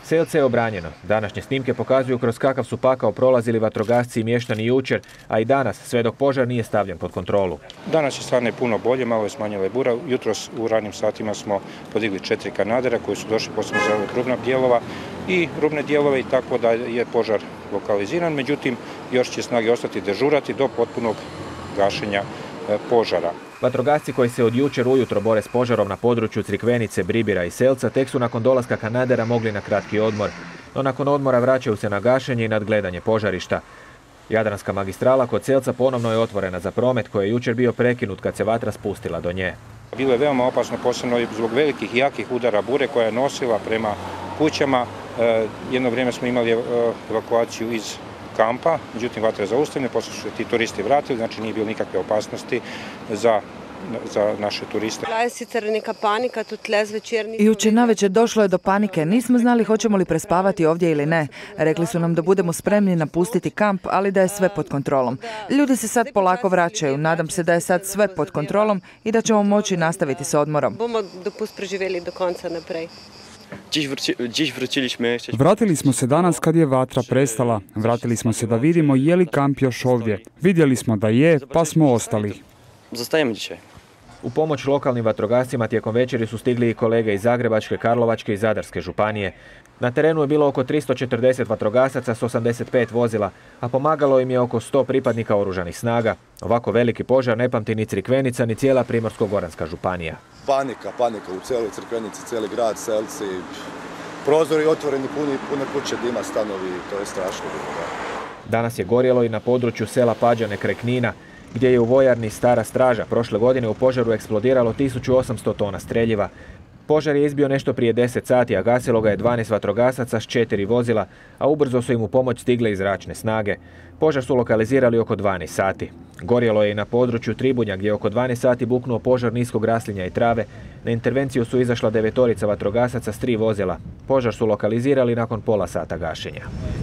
Selce je obranjeno. Današnje snimke pokazuju kroz kakav su pakao prolazili vatrogasci i mještani jučer, a i danas, sve dok požar nije stavljen pod kontrolu. Danas je stvarno puno bolje, malo je smanjila bura. Jutros u ranim satima smo podigli 4 kanadera koji su došli posebno za rubna dijelova i rubne dijelove i tako da je požar lokaliziran. Međutim, još će snage ostati dežurati do potpunog gašenja požara. Vatrogasci koji se od jučer ujutro bore s požarom na području Crikvenice, Bribira i Selca tek su nakon dolaska kanadera mogli na kratki odmor. No nakon odmora vraćaju se na gašenje i nadgledanje požarišta. Jadranska magistrala kod Selca ponovno je otvorena za promet koji je jučer bio prekinut kad se vatra spustila do nje. Bilo je veoma opasno, posebno zbog velikih i jakih udara bure koja je nosila prema kućama. Jedno vrijeme smo imali evakuaciju iz kampa, međutim vatra je zaustavljena, poslije su se ti turisti vratili, znači nije bilo nikakve opasnosti za naše turiste. Jučer navečer došlo je do panike, nismo znali hoćemo li prespavati ovdje ili ne. Rekli su nam da budemo spremni napustiti kamp, ali da je sve pod kontrolom. Ljudi se sad polako vraćaju, nadam se da je sad sve pod kontrolom i da ćemo moći nastaviti s odmorom. Vratili smo se danas kad je vatra prestala. Vratili smo se da vidimo je li kamp još ovdje. Vidjeli smo da je, pa smo ostali. U pomoć lokalnim vatrogascima tijekom večeri su stigli i kolege iz Zagrebačke, Karlovačke i Zadarske županije. Na terenu je bilo oko 340 vatrogasaca s 85 vozila, a pomagalo im je oko 100 pripadnika oružanih snaga. Ovako veliki požar ne pamti ni Crikvenica, ni cijela Primorsko-goranska županija. Panika u cijeloj Crikvenici, cijeli grad, Selci, prozori otvoreni, pune kuće, dima, stanovi, to je strašno. Danas je gorjelo i na području sela Pađane kraj Knina, gdje je u vojarni Stara Straža prošle godine u požaru eksplodiralo 1800 tona streljiva. Požar je izbio nešto prije 10 sati, a gasilo ga je 12 vatrogasaca s 4 vozila, a ubrzo su im u pomoć stigle i zračne snage. Požar su lokalizirali oko 12 sati. Gorjelo je i na području Tribunja, gdje je oko 12 sati buknuo požar niskog raslinja i trave. Na intervenciju su izašla 9 vatrogasaca s 3 vozila. Požar su lokalizirali nakon pola sata gašenja.